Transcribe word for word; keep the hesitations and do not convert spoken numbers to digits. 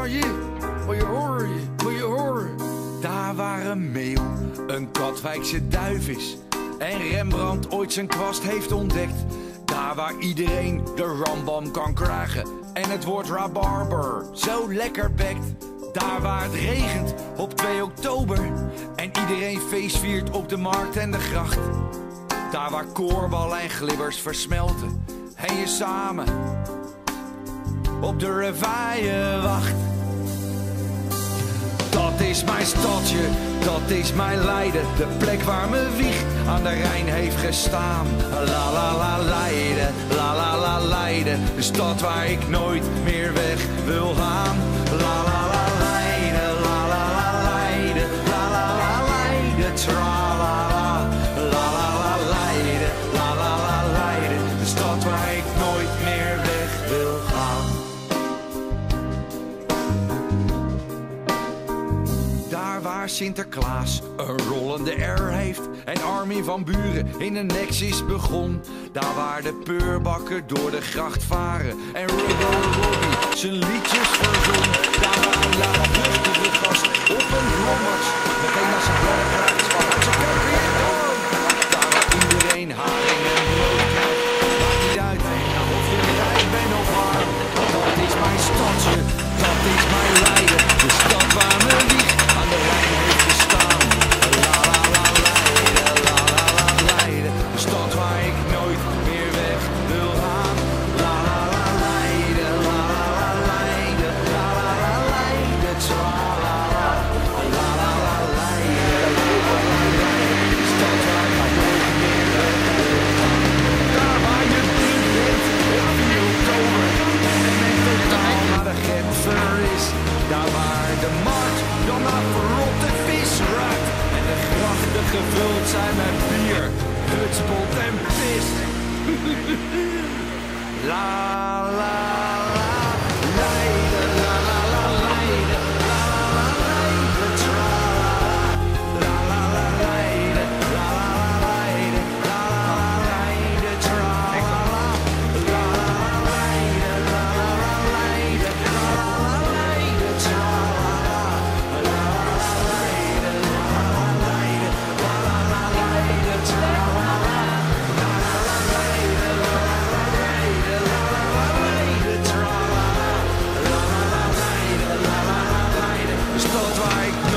je, moet je horen, moet je horen. Daar waar een meeuw een Katwijkse duif is en Rembrandt ooit zijn kwast heeft ontdekt. Daar waar iedereen de rambam kan krijgen en het woord rabarber zo lekker bekt. Daar waar het regent op twee oktober en iedereen feest viert op de markt en de gracht. Daar waar koorballen en glibbers versmelten en je samen op de revaille wacht. Dat is mijn stadje, dat is mijn Leiden, de plek waar mijn wieg aan de Rijn heeft gestaan. La la la Leiden, la la la Leiden, de stad waar ik nooit meer weg wil gaan. La la la Leiden, la la la Leiden, la la la Leiden, tra la la, la la la Leiden, la la la Leiden, de stad waar ik nooit meer weg wil gaan. Daar waar Sinterklaas een rollende R heeft en Armin van Buren in een Nexus begon. Daar waar de peurbakken door de gracht varen en Rubber Robbie zijn liedjes verzon. Daar waar een luidruchtige gast op een brommers meteen als een berg raakt vanuit zijn keuken weer door. Daar waar iedereen haring en brood krijgt, maakt niet uit of je rijk bent of arm. Dat is mijn stadje, dat is mijn Leiden, de stad waar mijn wieg aan de Rijn heeft gestaan. La la la Leiden, la la la Leiden, de stad waar ik nooit meer weg wil gaan. La la la Leiden, la la la Leiden, la la la Leiden, tra la la, la la la Leiden, la la la Leiden, de stad waar ik nooit meer weg wil gaan. Daar waar je niet bent op vier oktober en men totaal naar de Genfer is. Daar waar de markt dan naar verrotte vis ruikt en de grachten gevuld zijn met bier, hutspot en pis. La la la Leiden, la la la Leiden, la la la Leiden, tra la la, la la la Leiden, la la la Leiden, la la la Leiden, tra la la, la la la Leiden, la la la Leiden, la la la Leiden, tra la la, la la la Leiden, la la la Leiden, la la la Leiden, tra la la, la la la Leiden, la la la Leiden, la la la Leiden, tra la la, la la la Leiden, la la la Leiden, de stad waar ik